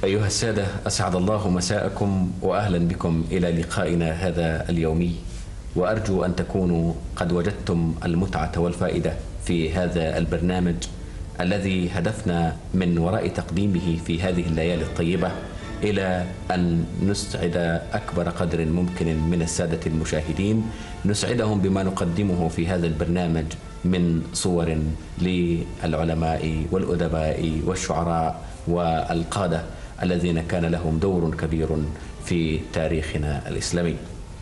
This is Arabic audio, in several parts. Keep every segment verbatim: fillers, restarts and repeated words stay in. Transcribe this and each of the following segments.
أيها السادة، أسعد الله مساءكم وأهلا بكم إلى لقائنا هذا اليومي، وأرجو أن تكونوا قد وجدتم المتعة والفائدة في هذا البرنامج الذي هدفنا من وراء تقديمه في هذه الليالي الطيبة إلى أن نسعد أكبر قدر ممكن من السادة المشاهدين، نسعدهم بما نقدمه في هذا البرنامج من صور للعلماء والأدباء والشعراء والقادة الذين كان لهم دور كبير في تاريخنا الإسلامي.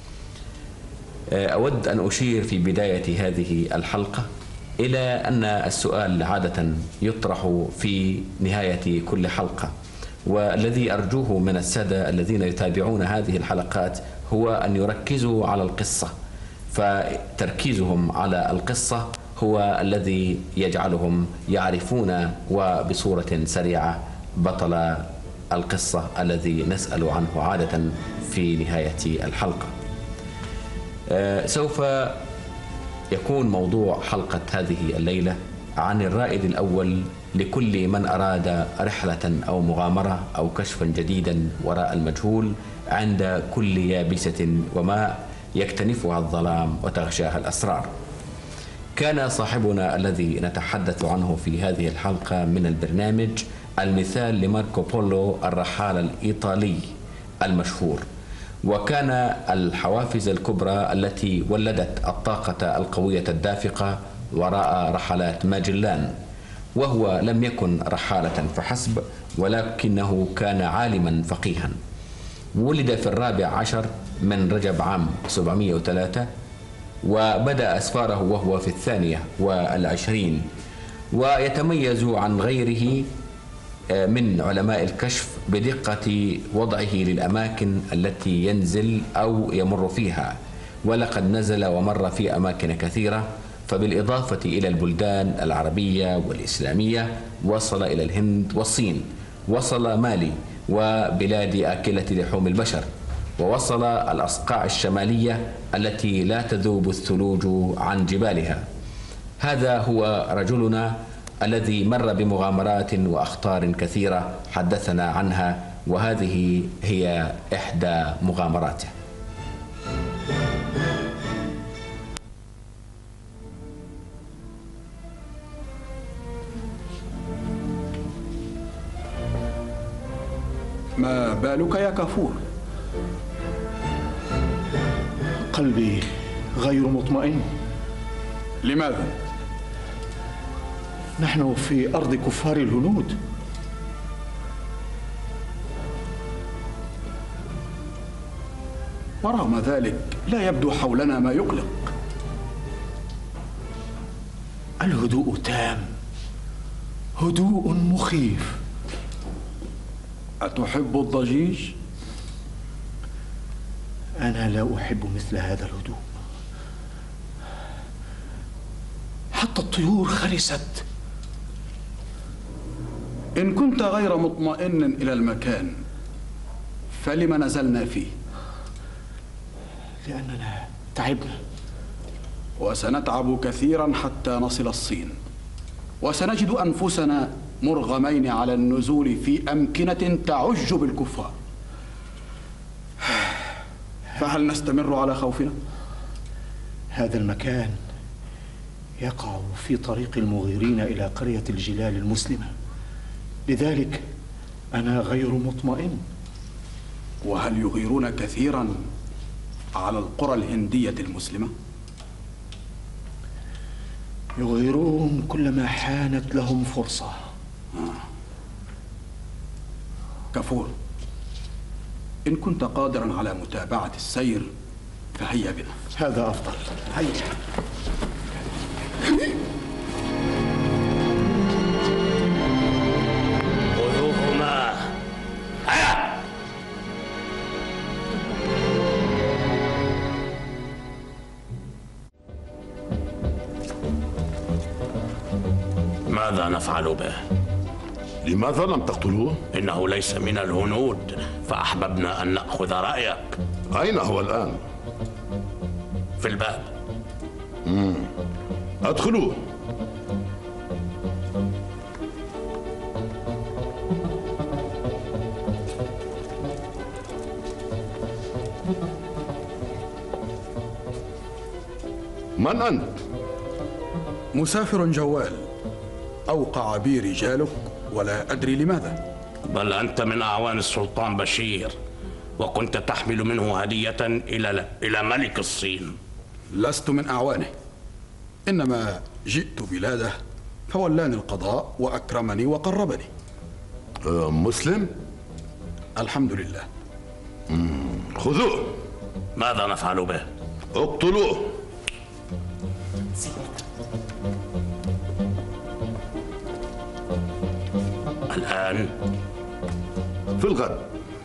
أود أن أشير في بداية هذه الحلقة إلى أن السؤال عادة يطرح في نهاية كل حلقة، والذي أرجوه من السادة الذين يتابعون هذه الحلقات هو أن يركزوا على القصة، فتركيزهم على القصة هو الذي يجعلهم يعرفون وبصورة سريعة بطل القصة الذي نسأل عنه عادة في نهاية الحلقة. أه سوف يكون موضوع حلقة هذه الليلة عن الرائد الأول لكل من أراد رحلة أو مغامرة أو كشفا جديدا وراء المجهول عند كل يابسة وماء يكتنفها الظلام وتغشاها الأسرار. كان صاحبنا الذي نتحدث عنه في هذه الحلقة من البرنامج المثال لماركو بولو الرحالة الإيطالي المشهور، وكان الحوافز الكبرى التي ولدت الطاقة القوية الدافقة وراء رحلات ماجلان، وهو لم يكن رحالة فحسب ولكنه كان عالما فقيها. ولد في الرابع عشر من رجب عام سبعمائة وثلاثة، وبدأ أسفاره وهو في الثانية والعشرين، ويتميز عن غيره من علماء الكشف بدقة وضعه للأماكن التي ينزل أو يمر فيها، ولقد نزل ومر في أماكن كثيرة، فبالإضافة إلى البلدان العربية والإسلامية وصل إلى الهند والصين، وصل مالي وبلاد آكلة لحوم البشر، ووصل الأصقاع الشمالية التي لا تذوب الثلوج عن جبالها. هذا هو رجلنا الذي مر بمغامرات وأخطار كثيرة حدثنا عنها، وهذه هي إحدى مغامراته. ما بالك يا كافور؟ قلبي غير مطمئن. لماذا؟ نحن في أرض كفار الهنود. ورغم ذلك لا يبدو حولنا ما يقلق. الهدوء تام، هدوء مخيف. أتحب الضجيج؟ أنا لا أحب مثل هذا الهدوء. حتى الطيور خرست. إن كنت غير مطمئن إلى المكان فلم نزلنا فيه؟ لأننا تعبنا، وسنتعب كثيرا حتى نصل الصين، وسنجد أنفسنا مرغمين على النزول في أمكنة تعج بالكفار. فهل نستمر على خوفنا؟ هذا المكان يقع في طريق المغيرين إلى قرية الجلال المسلمة، لذلك أنا غير مطمئن. وهل يغيرون كثيرا على القرى الهندية المسلمة؟ يغيرون كلما حانت لهم فرصة. آه. كافور، إن كنت قادرا على متابعة السير فهيا بنا. هذا أفضل، هيا. خذوهما. هيا. ماذا نفعل به؟ لماذا لم تقتلوه؟ إنه ليس من الهنود، فأحببنا أن نأخذ رأيك. أين هو الآن؟ في الباب. مم. أدخلوه. من أنت؟ مسافر جوال أوقع بي رجالك ولا أدري لماذا. بل أنت من أعوان السلطان بشير، وكنت تحمل منه هدية إلى إلى ملك الصين. لست من أعوانه، إنما جئت بلاده فولاني القضاء وأكرمني وقربني. أه مسلم؟ الحمد لله. خذوه. ماذا نفعل به؟ اقتلوه. الآن؟ في الغد.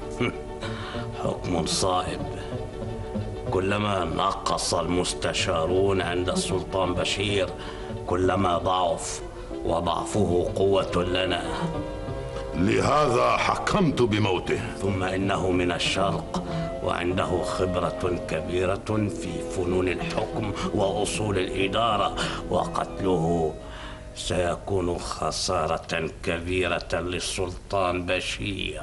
حكم صائب. كلما نقص المستشارون عند السلطان بشير كلما ضعف، وضعفه قوة لنا. لهذا حكمت بموته. ثم إنه من الشرق، وعنده خبرة كبيرة في فنون الحكم وأصول الإدارة، وقتله سيكون خسارة كبيرة للسلطان بشير.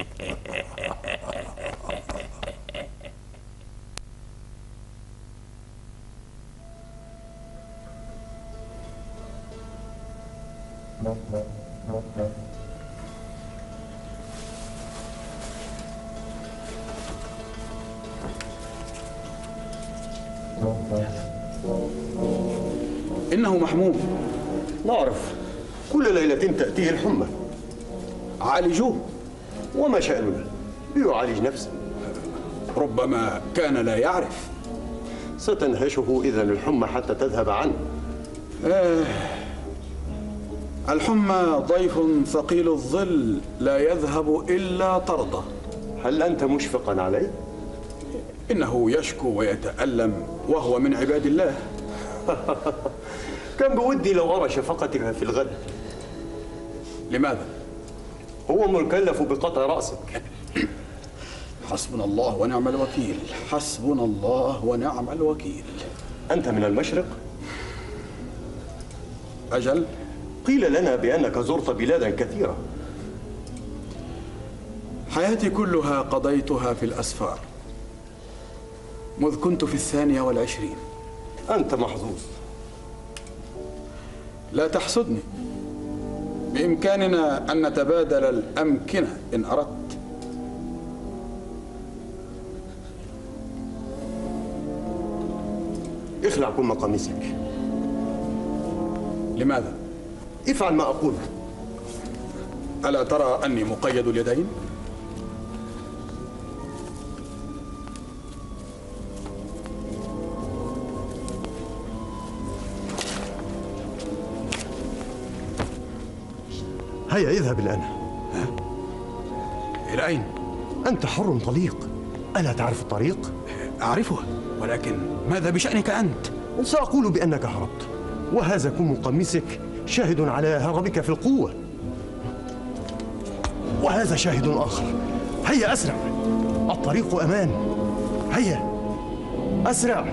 إنه محموم. نعرف، كل ليلة تأتيه الحمى. عالجوه. وما شأننا؟ ليعالج نفسه. ربما كان لا يعرف. ستنهشه إذا الحمى حتى تذهب عنه. آه. الحمى ضيف ثقيل الظل لا يذهب إلا طرده. هل أنت مشفقا عليه؟ إنه يشكو ويتألم وهو من عباد الله. كان بودي لو أرى شفقتك في الغد. لماذا؟ هو مكلف بقطع رأسك. حسبنا الله ونعم الوكيل، حسبنا الله ونعم الوكيل. أنت من المشرق؟ أجل. قيل لنا بأنك زرت بلادا كثيرة. حياتي كلها قضيتها في الأسفار منذ كنت في الثانية والعشرين. أنت محظوظ. لا تحسدني، بإمكاننا أن نتبادل الأمكنة إن أردت. اخلع كم قميصك. لماذا؟ افعل ما أقول. ألا ترى أني مقيد اليدين؟ هيا اذهب الآن. إلى أين؟ أنت حر طليق، ألا تعرف الطريق؟ أعرفها، ولكن ماذا بشأنك أنت؟ سأقول بأنك هربت، وهذا كم قميصك شاهد على هربك في القوة، وهذا شاهد آخر. هيا أسرع، الطريق أمان. هيا أسرع.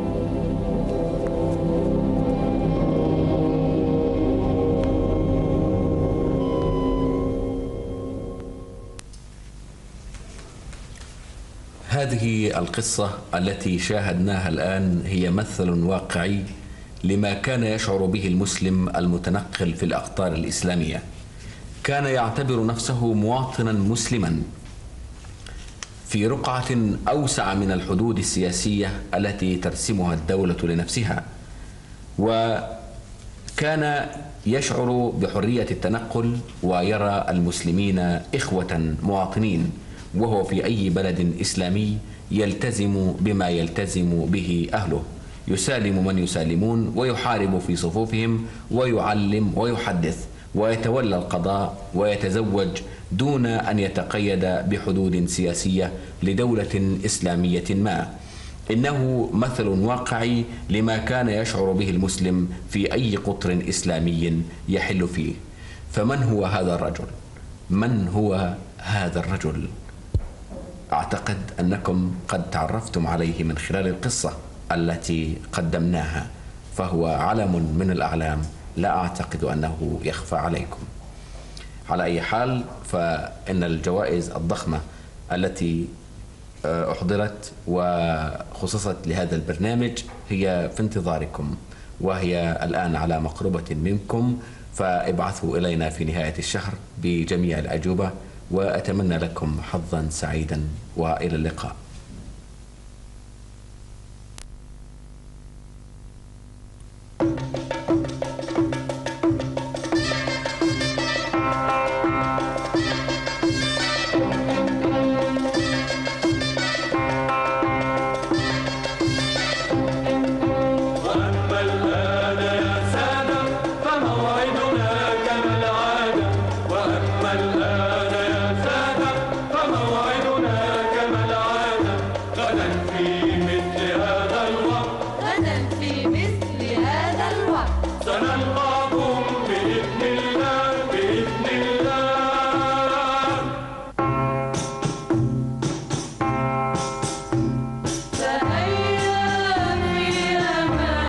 هذه القصة التي شاهدناها الآن هي مثل واقعي لما كان يشعر به المسلم المتنقل في الأقطار الإسلامية. كان يعتبر نفسه مواطنا مسلما في رقعة أوسع من الحدود السياسية التي ترسمها الدولة لنفسها، وكان يشعر بحرية التنقل ويرى المسلمين إخوة مواطنين، وهو في أي بلد إسلامي يلتزم بما يلتزم به أهله، يسالم من يسالمون ويحارب في صفوفهم ويعلم ويحدث ويتولى القضاء ويتزوج دون أن يتقيد بحدود سياسية لدولة إسلامية ما. إنه مثل واقعي لما كان يشعر به المسلم في أي قطر إسلامي يحل فيه. فمن هو هذا الرجل؟ من هو هذا الرجل؟ أعتقد أنكم قد تعرفتم عليه من خلال القصة التي قدمناها، فهو علم من الأعلام لا أعتقد أنه يخفى عليكم. على أي حال، فإن الجوائز الضخمة التي أحضرت وخصصت لهذا البرنامج هي في انتظاركم، وهي الآن على مقربة منكم، فابعثوا إلينا في نهاية الشهر بجميع الأجوبة، وأتمنى لكم حظا سعيدا وإلى اللقاء.